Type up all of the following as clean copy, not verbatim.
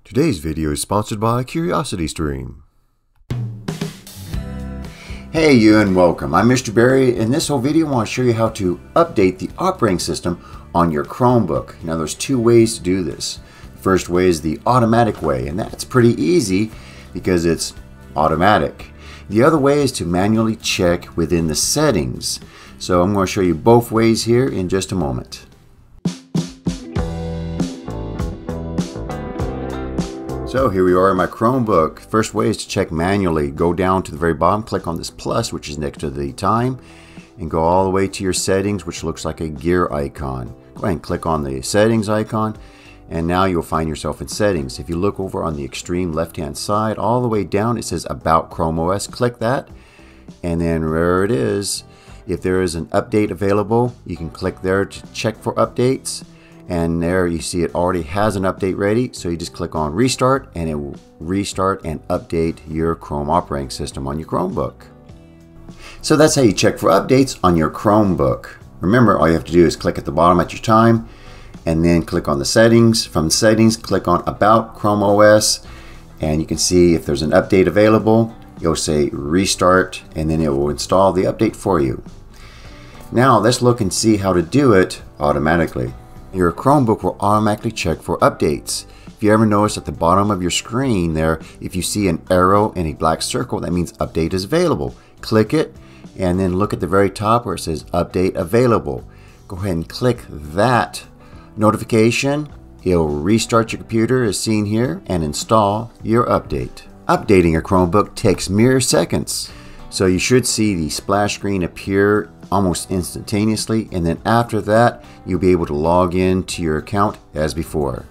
Today's video is sponsored by CuriosityStream. Hey you and welcome. I'm Mr. Barry. In this whole video I want to show you how to update the operating system on your Chromebook. Now there's two ways to do this. The first way is the automatic way, and that's pretty easy because it's automatic. The other way is to manually check within the settings. So I'm going to show you both ways here in just a moment. So here we are in my Chromebook. First way is to check manually. Go down to the very bottom, click on this plus, which is next to the time, and go all the way to your settings, which looks like a gear icon. Go ahead and click on the settings icon, and now you'll find yourself in settings. If you look over on the extreme left-hand side, all the way down, it says About Chrome OS. Click that, and then there it is. If there is an update available, you can click there to check for updates. And there you see it already has an update ready, so you just click on restart and it will restart and update your Chrome operating system on your Chromebook. So that's how you check for updates on your Chromebook. Remember, all you have to do is click at the bottom at your time and then click on the settings. From the settings, click on About Chrome OS, and you can see if there's an update available. You'll say restart and then it will install the update for you. Now let's look and see how to do it automatically. Your Chromebook will automatically check for updates. If you ever notice at the bottom of your screen there, if you see an arrow and a black circle, that means update is available. Click it and then look at the very top where it says update available. Go ahead and click that notification. It'll restart your computer as seen here and install your update. Updating your Chromebook takes mere seconds. So you should see the splash screen appear almost instantaneously, and then after that you'll be able to log in to your account as before.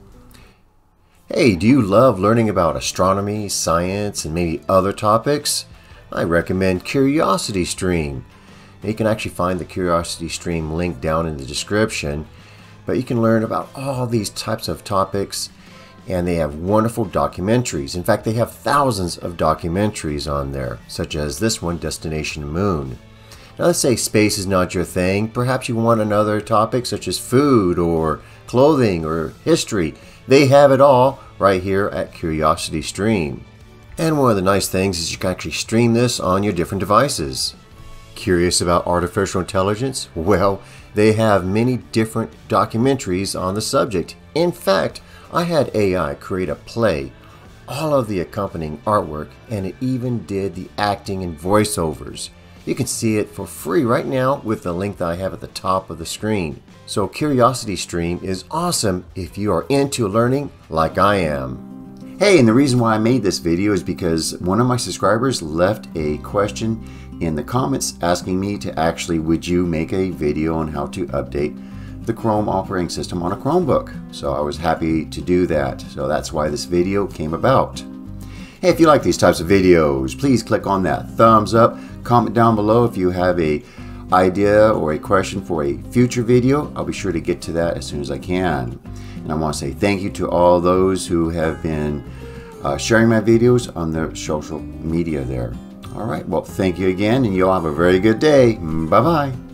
Hey, do you love learning about astronomy, science, and maybe other topics? I recommend CuriosityStream. You can actually find the CuriosityStream link down in the description, but you can learn about all these types of topics, and they have wonderful documentaries. In fact, they have thousands of documentaries on there, such as this one, Destination Moon. Now let's say space is not your thing. Perhaps you want another topic such as food or clothing or history. They have it all right here at CuriosityStream. And one of the nice things is you can actually stream this on your different devices. Curious about artificial intelligence? Well, they have many different documentaries on the subject. In fact, I had AI create a play, all of the accompanying artwork, and it even did the acting and voiceovers. You can see it for free right now with the link that I have at the top of the screen. So CuriosityStream is awesome if you are into learning like I am. Hey, and the reason why I made this video is because one of my subscribers left a question in the comments asking me to actually, would you make a video on how to update the Chrome operating system on a Chromebook? So I was happy to do that. So that's why this video came about. Hey, if you like these types of videos, please click on that thumbs up. Comment down below if you have an idea or a question for a future video. I'll be sure to get to that as soon as I can. And I want to say thank you to all those who have been sharing my videos on their social media there. All right, well, thank you again, and you'll have a very good day. Bye-bye.